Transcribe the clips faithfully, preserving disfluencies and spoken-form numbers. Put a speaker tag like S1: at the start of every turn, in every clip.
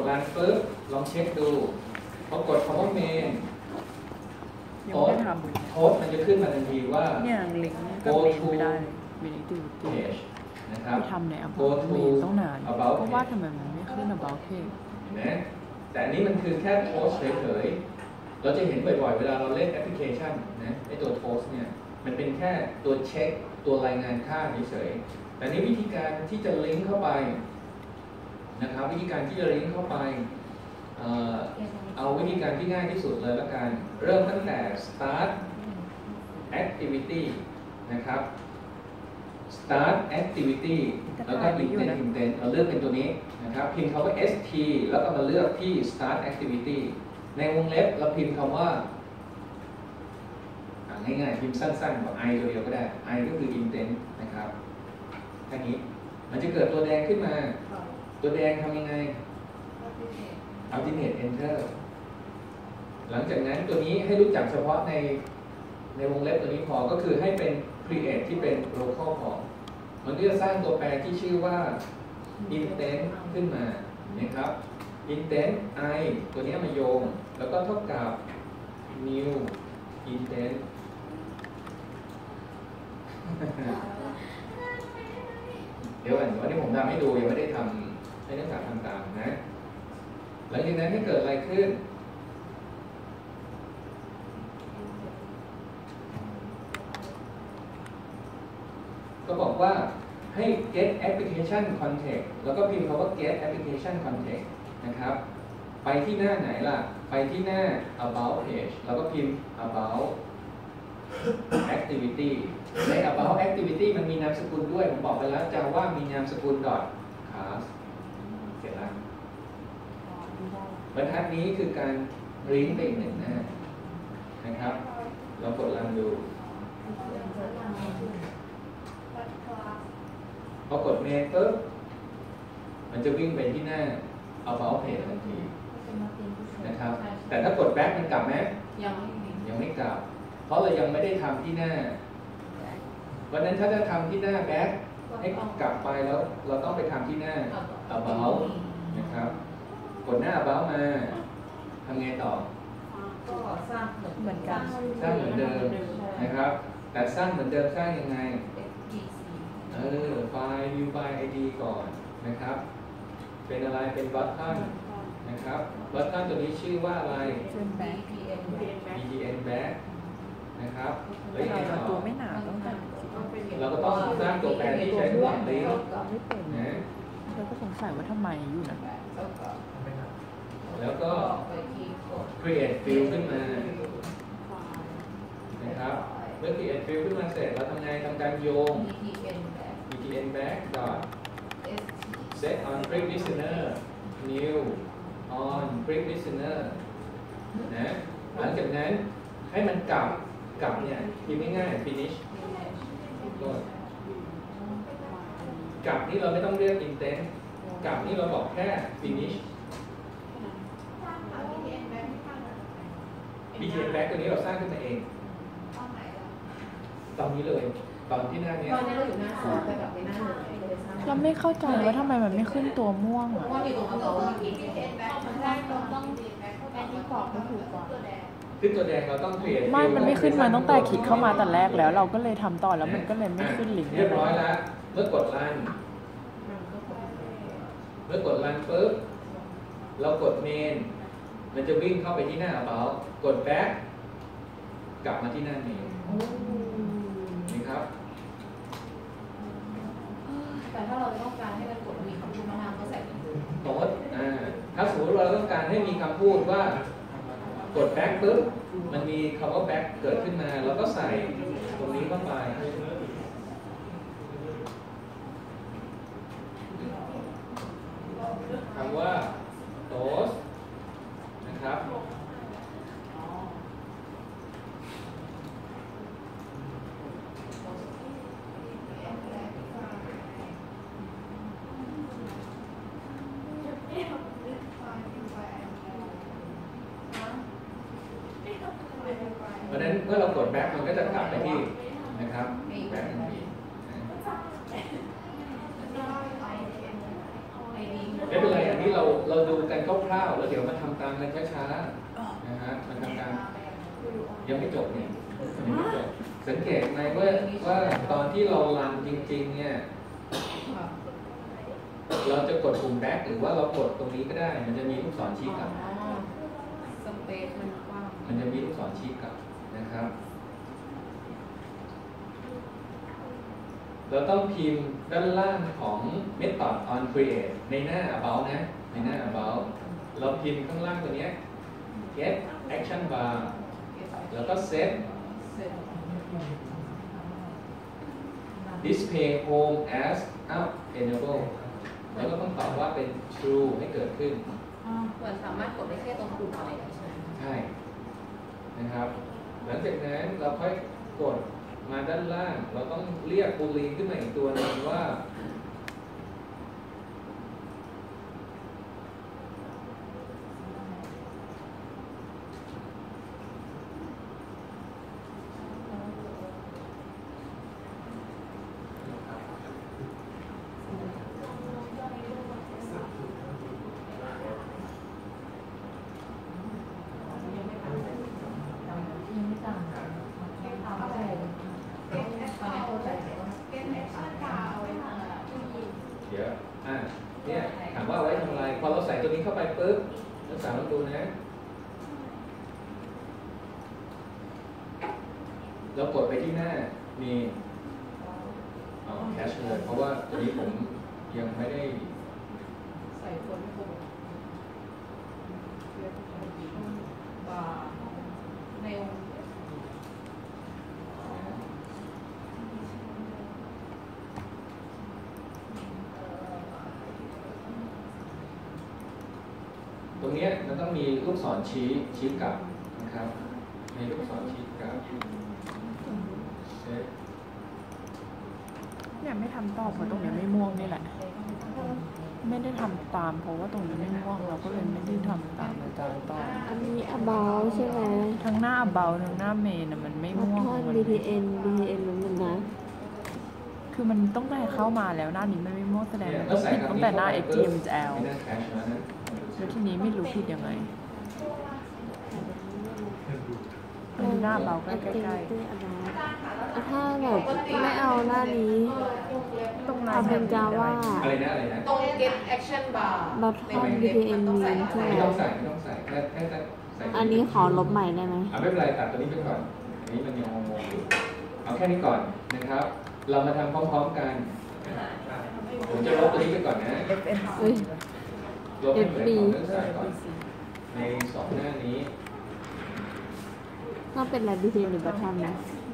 S1: รันปุ๊บลองเช็คดูพอกดคำว่าเมนโค้ดโค้ดมันจะขึ้นมาทันทีว่า
S2: เนี่ยลิงก์ก็เมนไม่ได้ไม่ได้ดูตัว
S1: นะครับ
S2: ทำใน about page ต้องนานเพราะว่าทำไมมันไม่ขึ้น about page
S1: นะแต่อันนี้มันคือแค่โพสเฉยๆเราจะเห็นบ่อยๆเวลาเราเล่นแอปพลิเคชันนะไอตัวโพสเนี่ยมันเป็นแค่ตัวเช็คตัวรายงานค่าเฉยๆแต่นี้วิธีการที่จะลิงก์เข้าไปนะครับวิธีการที่จะลิงก์เข้าไปเอ่อเอาวิธีการที่ง่ายที่สุดเลยละกันเริ่มตั้งแต่ start activity นะครับ start activity แล้วก็ intent intent เราเลือกเป็นตัวนี้นะครับพิมพ์คำว่า st แล้วก็มาเลือกที่ start activity ในวงเล็บเราพิมพ์คำว่าง่ายๆพิมพ์สั้นๆแบบ i ตัวเดียวก็ได้ i ก็คือ intent นะครับแค่นี้มันจะเกิดตัวแดงขึ้นมาตัวแดงทำยังไง alternate enter หลังจากนั้นตัวนี้ให้รู้จักเฉพาะในในวงเล็บตัวนี้พอก็คือให้เป็น create ที่เป็น local พอมันก็จะสร้างตัวแปรที่ชื่อว่า intent ขึ้นมานะครับ intent i ตัวนี้มาโยงแล้วก็เท่ากับ new intent เดี๋ยวก่อนวันนี้ผมทำให้ดูยังไม่ได้ทำให้นักศึกษาทำตามนะหลังจากนั้นให้เกิดอะไรขึ้นก็บอกว่าให้ get application context แล้วก็พิมพ์คำว่า get application context นะครับไปที่หน้าไหนล่ะไปที่หน้า about page แล้วก็พิมพ์ about activity ใน about activity มันมีนามสกุลด้วยผมบอกไปแล้วจะว่ามีนามสกุล dot class เสร็จแล้วบรรทัดนี้คือการลิงก์ไปอีกหนึ่งหน้านะครับเรากดรันดูพอกดเมนปุ๊บมันจะวิ่งไปที่หน้า about page ทันทีนะครับแต่ถ้ากด back มันกลับไหมยังไม่ยังไม่กลับเพราะเรายังไม่ได้ทำที่หน้าวันนั้นถ้าจะทำที่หน้า back ให้กลับไปแล้วเราต้องไปทำที่หน้า about นะครับกดหน้า about มาทำไงต่อ
S3: ก็สร้างเหมือนกัน
S1: สร้างเหมือนเดิมนะครับแต่สร้างเหมือนเดิมสร้างยังไงเออไฟล์ view by ไอ ดี ก่อนนะครับเป็นอะไรเป็น button นะครับ button ตัวนี้ชื่อว่าอะไร
S2: บี
S1: ที เอ็น back นะครับแล้วยังไงต่อ
S2: ตัวไม่หนาต้องการ
S1: เราก็ต้องสร้างตัวแปรที่ใช้ตัวลิงก์นะ
S2: เราก็สงสัยว่าทำไมอยู่นะ
S1: แล้วก็ create field ขึ้นมานะครับเมื่อ create field ขึ้นมาเสร็จเราทำไงทำการโยง บี ที เอ็น back dot set on click listener new on click listener นะหลังจากนั้นให้มันกลับกลับเนี่ยพิมพ์ง่ายๆ finish กลับนี่เราไม่ต้องเรียก intent กลับนี่เราบอกแค่ finish บี ที เอ็น back ตัวนี้เราสร้างขึ้นมาเองตอนนี้เลยตอนที่หน้านี้
S3: ตอนนี้เราอยู่หน้าสองไปกับไปหน้าหนึ่ง
S2: เราไม่เข้าใจว่าทำไมมันไม่ขึ้นตัวม่วงอ่ะ
S3: ว่าอยู่ตรงเราบี ที เอ็น back มันได้ต้องต้องแอนที่กรอบก็ถูกกว่า
S1: ขึ้นตัวแดงเราต้องเปลี่ยน
S2: ไม่มันไม่ขึ้นมาตั้งแต่คลิกเข้ามาแต่แรกแล้วเราก็เลยทำต่อแล้วมันก็เลยไม่ขึ้นลิงก์
S1: เรียบร้อยแล้วเมื่อกดรันเมื่อกดรันปุ๊บเรากดเมนมันจะวิ่งเข้าไปที่หน้า about กด back กลับมาที่หน้าเมนนี่ครับ
S3: แต่ถ้าเราต้องการให้มันกดมีคำพูดมากๆก็ใส่
S1: โน้ตอ่าถ้าสมมติเราต้องการให้มีคำพูดว่ากด back ปุ๊บมันมีคำว่า back เกิดขึ้นมาเราก็ใส่ตรงนี้เข้าไปคำว่า toast นะครับเพราะฉะนั้นเมื่อเรากด back มันก็จะกลับไปที่นะครับ back ทันทีไม่เป็นไรอันนี้เราเราดูกันคดี๋ยวมาทำตามกันช้าๆนะฮะมาทำตามยังไม่จบเนี่ยยังไม่จบสังเกตไหมว่าว่าตอนที่เรารันจริงๆเนี่ยเราจะกดปุ่ม back หรือว่าเรากดตรงนี้ก็ได้ มันจะมีลูกศรชี้กลับ
S3: สเปซมันกว้าง
S1: มันจะมีลูกศรชี้กลับนะครับ เราต้องพิมพ์ด้านล่างของ method on create ในหน้า about นะ ในหน้า about เราพิมพ์ข้างล่างตัวเนี้ย get action bar แล้วก็ set display home as up enable แล้วก็ต้องตอบว่าเป็น true ให้เกิดขึ้น
S3: เหมือนสามารถกดได้แค่ตรงปุ่มอะไรใช่ไหม
S1: ใช่นะครับ หลังจากนั้นเราค่อยกดมาด้านล่าง เราต้องเรียกบูลีนขึ้นมาอีกตัวหนึงว่าเดี๋ยวอ่ะเนี่ยถามว่าไว้ทำอะไร พอเราใส่ตัวนี้เข้าไปปุ๊บนักศึกษาลองดูนะ เรากดไปที่หน้ามีเอาแคชเลย เพราะว่าตัวนี้ผมยังไม่ได้
S3: ใส่คนปุ่มบาร์ใน
S1: ตรงเนี้ยมันต้องมีลูกศรชี้ชี้กลับนะครับมีลูกศรชี้กลับเช็ค
S2: เนี่ยไม่ทำต่อเพราะตรงนี้ไม่ม่วงนี่แหละ ไม่ได้ทำตามเพราะว่าตรงนี้ไม่ม่วงเราก็เลยไม่ได้ทำตามอาจารย์ต่อ
S4: อันนี้ about ใช่ไหม
S2: ทั้งหน้าเบาทั้งหน้าเมนอะมันไม่
S4: มั
S2: ม่วง
S4: ทอน
S2: มัน
S4: บี ที เอ็น บี ที เอ็น มันเหมือนนะ
S2: คือมันต้องได้เข้ามาแล้วหน้านี้มันไม่ม่วงแสดง
S1: เนี่ย
S2: มันต้องผิด
S1: เมื่อใส่
S2: ตั้งแต่หน้า
S1: คำนี้
S2: เอ็ก
S1: เข้า
S2: ที
S1: ไป
S2: เอ็ม แอล
S1: ไม่น่าแคชนะ
S2: แล้วทีนี้ไม่รู้ผิดยังไงมันหน้าเบาใกล้
S4: activity about ถ้าแบบไม่เอาหน้านี้
S2: ๆตรงนั้น
S4: เอาเป็น Java
S1: อะไรนะอะไรนะ
S3: ตรง get action bar
S4: บัตทอน บี ที เอ็น มีใช่ไหม
S1: ไม่ต้องใส่ไม่ต้องใส่แค่แค่ใส่
S4: อันนี้ขอลบใหม่ได้ไหม
S1: อ่ะไม่เป็นไรตัดตัวนี้ไปก่อน อันนี้มันยังงงๆอยู่เอาแค่นี้ก่อนนะครับ เรามาทำพร้อมๆกัน ผมจะลบตัวนี้ไปก่อนนะ
S4: เอ้ย
S1: ลบให้เหมือนของนักศึกษาก่อน ในสองหน้านี้
S4: ต้องเป็นอะไร บี ที เอ็น หรือบัตทอนนะ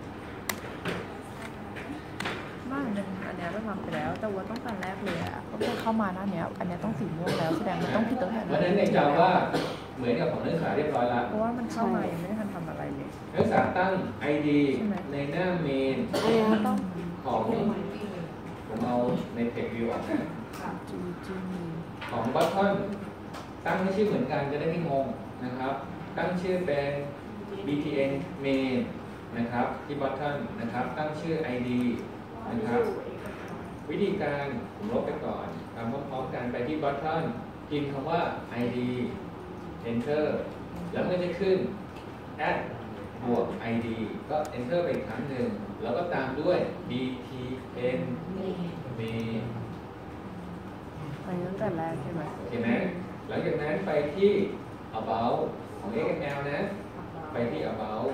S2: บ้านมันอันเนี้ยเราทำไปแล้ว แต่ว่าต้องการแรกเลยอะก็ไปเข้ามาหน้าเนี้ย อันเนี้ยต้องสีม่วงแล้วแสดงมันต้องผิดตั้งแต่
S1: เพราะฉะนั้นใน Java เหมือนกับของนักศึกษาเรียบร้อยแล้ว
S2: เพราะว่ามันเข้ามายังไม่ได้ทันทำอะไรเลย
S1: นักศึกษาตั้ง ไอ ดี
S2: ใช่ไหม
S1: ในหน้าเมน
S4: อันเนี้ย
S2: ต้อง
S1: ของ ผมเอาในเพจวิวออกนะ
S2: จีจี
S1: ของบัตทอนตั้งให้ชื่อเหมือนกันจะได้ไม่งงนะครับ ตั้งชื่อเป็น บี ที เอ็น main นะครับที่บัตทอนนะครับ ตั้งชื่อ ไอ ดี นะครับ วิธีการผมลบไปก่อนทำพร้อมๆกันไปที่บัตทอนพิมพ์คำว่า ไอ ดี enter แล้วมันก็จะขึ้น add บวก ไอ ดี ก็ enter ไปอีกครั้งหนึ่งแล้วก็ตามด้วย บี ที เอ็น main
S2: อันนี้ตั้งแต่แรกใช่ไหม
S1: โอเคไหมหลังจากนั้นไปที่ about ของ เอ็กซ์ เอ็ม แอล นะ ไปที่ about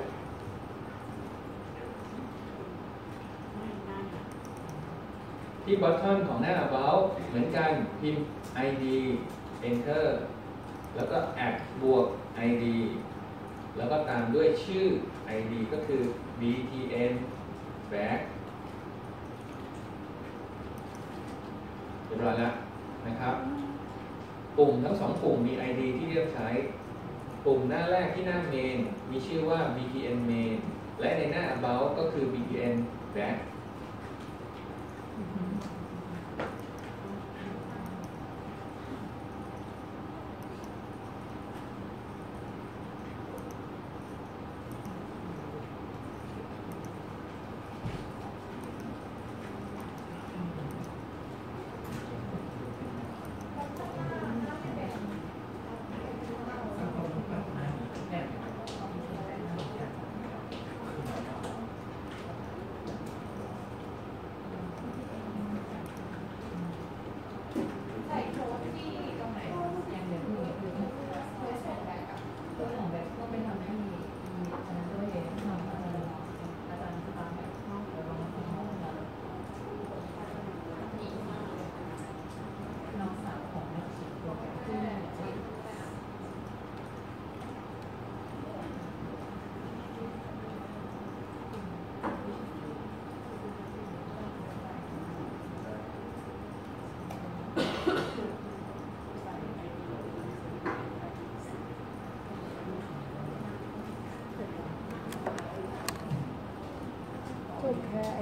S1: ที่ bottom ของหน้า about เหมือนกันพิมพ์ ไอ ดี enter แล้วก็ add บวก ไอ ดี แล้วก็ตามด้วยชื่อ ไอ ดี ก็คือ บี ที เอ็น back เรียบร้อยแล้วนะครับ ปุ่มทั้งสองปุ่มมี ไอ ดี ที่เลือกใช้ ปุ่มหน้าแรกที่หน้า main มีชื่อว่า บี ที เอ็น main และในหน้า about ก็คือ บี ที เอ็น back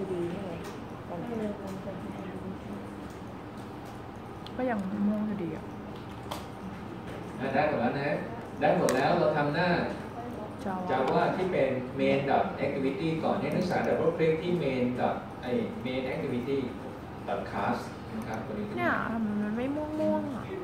S2: ดีก็ยังม่วงอยู่ดีอ่ะ
S1: อ่ะได้หมดแล้วนะได้หมดแล้วเราทำหน้า Java ที่เป็น main activity ก่อนให้นักศึกษา double click ที่ main ไอ้ main activity class นะครับตัวนี้
S2: เนี่ยทำไมมันไม่ม่วงม่วงอ่ะ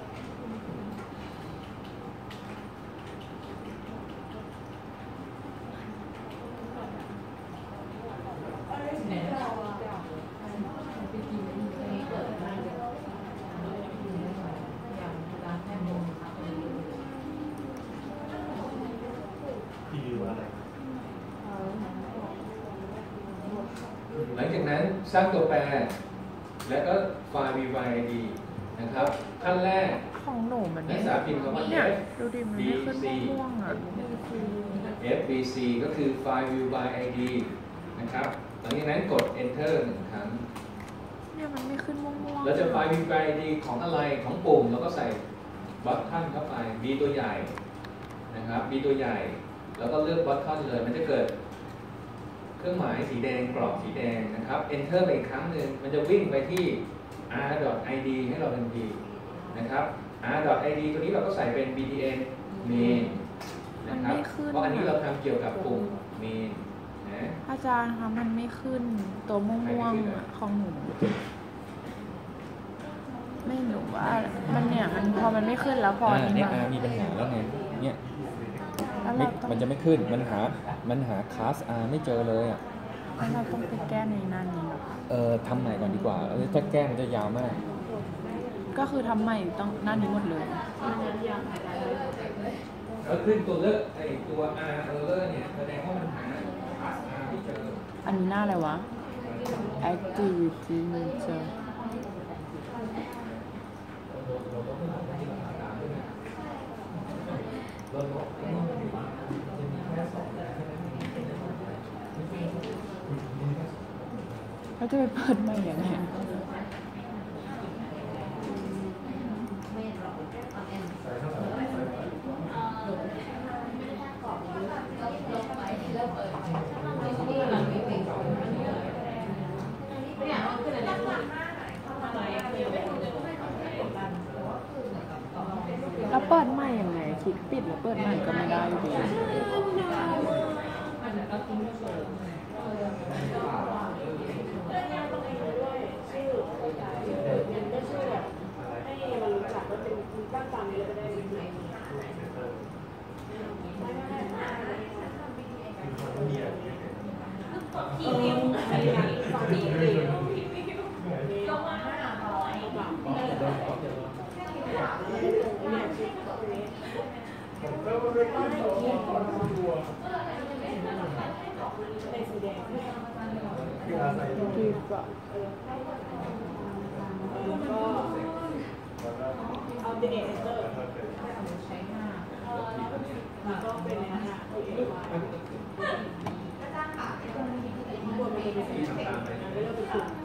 S1: หลังจากนั้นสร้างตัวแปรแล้วก็ไฟล์ vyid นะครับขั้นแรก
S2: ของหนูมัน
S1: นักศึกษาพิมพ์คำว่า
S2: เนี่ย
S1: f
S2: ดูดิมันไม่ขึ้นม่วงอ่ะ
S1: fbc ก็คือไฟล์ vyid นะครับหลังจากนั้นกด enter หนึ่งครั้ง
S2: เนี่ยมันไม่ขึ้นม่วงม่วง
S1: เราจะไฟล์ vyid ของอะไรของปุ่มแล้วก็ใส่บัตทันเข้าไป b ตัวใหญ่นะครับ b ตัวใหญ่แล้วก็เลือกบัตทันเลยมันจะเกิดเครื่องหมายสีแดงกรอบสีแดงนะครับ enter ไปอีกครั้งหนึ่งมันจะวิ่งไปที่ r.id ให้เราทันทีนะครับ r.id ตัวนี้เราก็ใส่เป็น btn main นะครับเพราะอันนี้เราทำเกี่ยวกับปุ่ม main นะ
S2: อาจารย์คะมันไม่ขึ้นตัวม่วงม่วงของหนูไม่หนูว่ามันเนี่ยมันพอมันไม่ขึ้นแล้วพอนี้
S5: เนี่ย
S2: มา
S5: มีปัญหาแล้วไงเนี่ย
S2: แล้ว
S5: ไม่
S2: เราต้อง
S5: มันจะไม่ขึ้นมันหามันหาคลาส R ไม่เจอเลยอ่ะ
S2: แล้วเราต้องไปแก้ในหน้านี้หรอคะ
S5: เออทำใหม่ก่อนดีกว่าแล้วถ้าแก้มันจะยาวมาก
S2: ก็คือทำใหม่ต้องหน้านี้หมดเลย
S1: แล้วขึ้นตัวเลือกไอ้ตัว r error เนี่ยแสดงว่ามันหา class r ไม่เจอ
S2: อันนี้หน้าอะไรวะ activity manager แล้วจะไปเปิดใหม่ยังไงแล้วเปิดใหม่ยังไงคลิกปิดแล้วเปิดใหม่ก็ไม่ได้อยู่ดีดีกว่า
S6: เอาเดเนเตอร์แล้วก็เป็นอาหารที่เอวาควรเป็นเป็นสิ่งที่ไม่เลือกเป็นกลุ่ม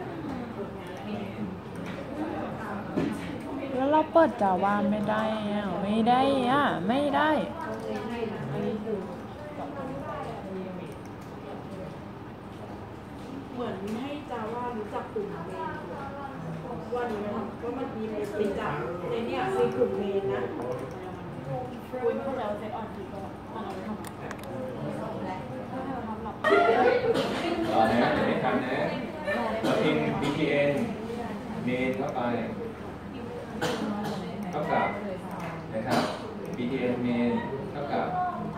S2: แล้วเราเปิดจาว่าไม่ได้อ่ะไม่ได้อ่ะไม่ได้
S6: เหมือนให้จาว่ารู้จักกลุ่มเมนวันนี้นะครับก็มันมีเมนเป็นจากในเนี้ยคือกลุ่มเมนนะคุยพวกเราเซตออนทีก็มันเอาไปทำ
S1: ต่อนะเดี๋ยวไม่ทันนะเราพิมพ์ btn main เข้าไปเท่ากับนะครับ btn main เท่ากับ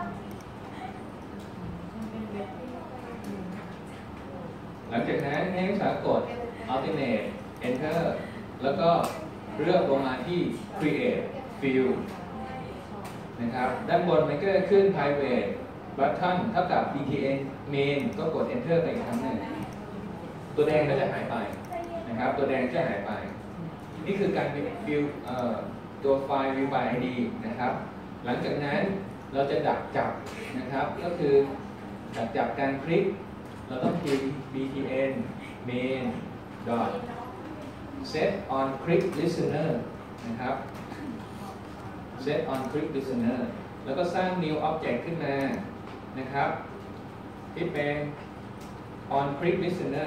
S1: หลังจากนั้นให้นักศึกษากด alternate enter แล้วก็เลือกลงมาที่ create field นะครับด้านบนมันก็จะขึ้น private button เท่ากับ btn main ก็กด enter ไปอีกครั้งหนึ่งตัวแดงก็จะหายไปนะครับตัวแดงจะหายไปนี่คือการฟิลตัวไฟล์ view by id นะครับหลังจากนั้นเราจะดักจับนะครับก็คือดักจับการคลิกเราต้องพิมพ์ btn main dot set on click listener นะครับ set on click listener แล้วก็สร้าง new object ขึ้นมานะครับที่เป็น on click listener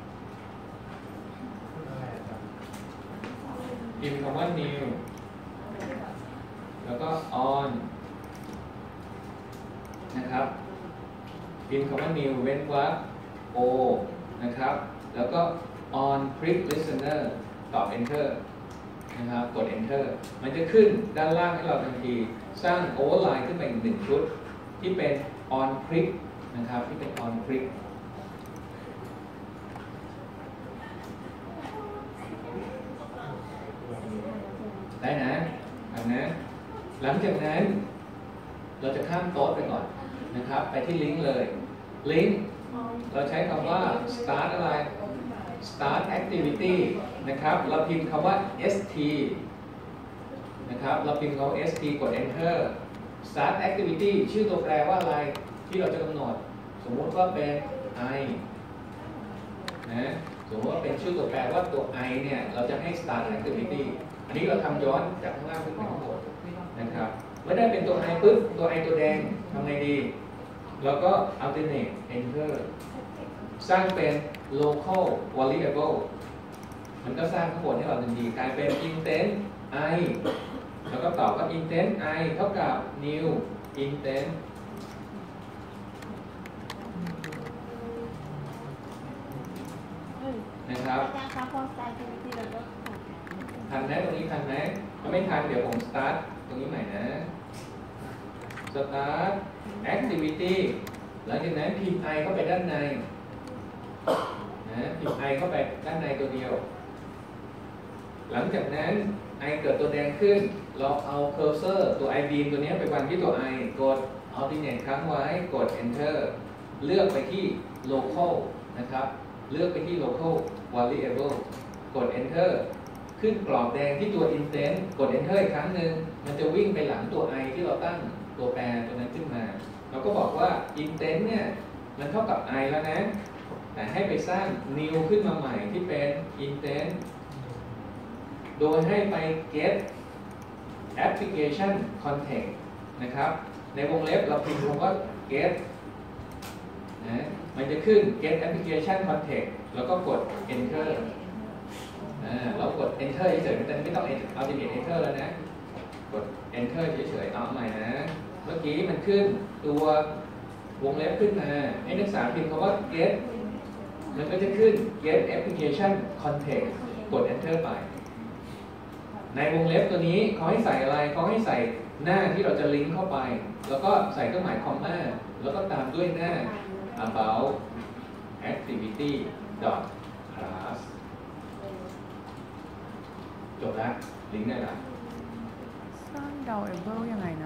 S1: พิมพ์คำว่า new แล้วก็ on นะครับพิมพ์คำว่า new เว้นวรรค o นะครับแล้วก็ on click listener ตอบ enter นะครับกด enter มันจะขึ้นด้านล่างให้เราทันทีสร้าง overline ขึ้นไปอีกหนึ่งชุดที่เป็น on click นะครับที่เป็น on click ได้นะอันนะหลังจากนั้นเราจะข้ามโต๊ะไปก่อนนะครับไปที่ลิงก์เลยลิงก์เราใช้คำว่า start อะไร start activity นะครับเราพิมพ์คำว่า st นะครับเราพิมพ์คำว่า st กด enter start activity ชื่อตัวแปรว่าอะไรที่เราจะกำหนดสมมติว่าเป็น i นะสมมติว่าเป็นชื่อตัวแปรว่าตัว i เนี่ยเราจะให้ start activity อันนี้เราทำย้อนจากข้างล่างขึ้นไปข้างบนนะครับเมื่อได้เป็นตัว i ปุ๊บตัว i ตัวแดงทำไงดีเราก็ alternate enter สร้างเป็น local variable มันก็สร้างข้างบนให้เราทันทีกลายเป็น intent i แล้วก็ตอบว่า intent i เท่ากับ new intent นะครับ
S3: อาจารย์คะพอสไตล์เป็นที่เราก็
S1: ทันไหมตรงนี้ทันไหมถ้าไม่ทันเดี๋ยวผม start ตรงนี้ใหม่นะ start activity หลังจากนั้นพิมพ์ i เข้าไปด้านในนะพิมพ์ i เข้าไปด้านในตัวเดียวหลังจากนั้น i เกิดตัวแดงขึ้นเราเอา cursor ตัว i beam ตัวนี้ไปวางที่ตัว i กด alternate ค้างไว้กด enter เลือกไปที่ local นะครับเลือกไปที่ local variable กด enter ขึ้นกรอบแดงที่ตัว intent กด enter อีกครั้งหนึ่งมันจะวิ่งไปหลังตัว i ที่เราตั้งตัวแปรตัวนั้นขึ้นมาเราก็บอกว่า intent เนี่ยมันเท่ากับ i แล้วนะแต่ให้ไปสร้าง new ขึ้นมาใหม่ที่เป็น intent โดยให้ไป get application context นะครับในวงเล็บเราพิมพ์คำว่า get นะมันจะขึ้น get application context แล้วก็กด enter อ่าเรากด enter เฉยๆแต่ไม่ต้อง alternate enter แล้วนะกด enter เฉยๆเอาใหม่นะเมื่อกี้มันขึ้นตัววงเล็บขึ้นมาให้นักศึกษาพิมพ์คำว่า get มันก็จะขึ้น get application context กด enter ไปในวงเล็บตัวนี้เขาให้ใส่อะไรเขาให้ใส่หน้าที่เราจะลิงก์เข้าไปแล้วก็ใส่เครื่องหมายคอมมาแล้วก็ตามด้วยหน้า about activity dot class จบแล้วลิงก์ได้แล้ว
S2: สร้าง drawable ยังไงนะ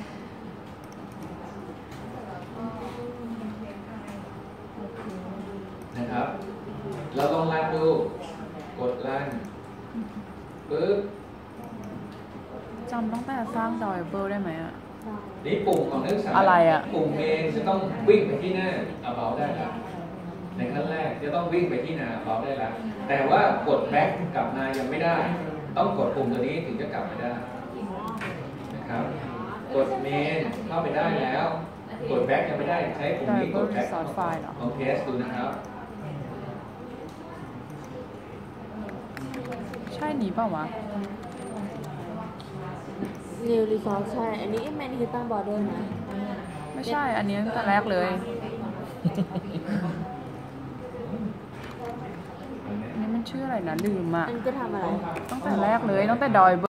S1: นะครับเราลองรันดูกดรันปึ๊บ
S2: จำตั้งแต่สร้าง drawable ได้ไหมอะ
S1: นี่ปุ่มของนักศึกษา
S2: อะไรอะ
S1: ปุ่มเมนจะต้องวิ่งไปที่หน้า about ได้แล้วในขั้นแรกจะต้องวิ่งไปที่หน้า about ได้แล้วแต่ว่ากด back กลับมายังไม่ได้ต้องกดปุ่มตัวนี้ถึงจะกลับมาได้นะครับกดเมนเข้าไปได้แล้วกด back ยังไม่ได้ใช้ปุ่มนี้กด back
S2: สอนไฟล์เหรอ
S1: ลองเทสดูนะครับ
S2: ใช่นี้เปล่าวะ
S4: New Resource ใช่ อันนี้แมนฮิตตันบอร์เดอร์นะ
S2: ไม่ใช่ อันนี้ตั้งแต่แรกเลย อันนี้มันชื่ออะไรนะลืมอะ
S4: อันนี้จะทำอะไร
S2: ตั้งแต่แรกเลยตั้งแต่ drawable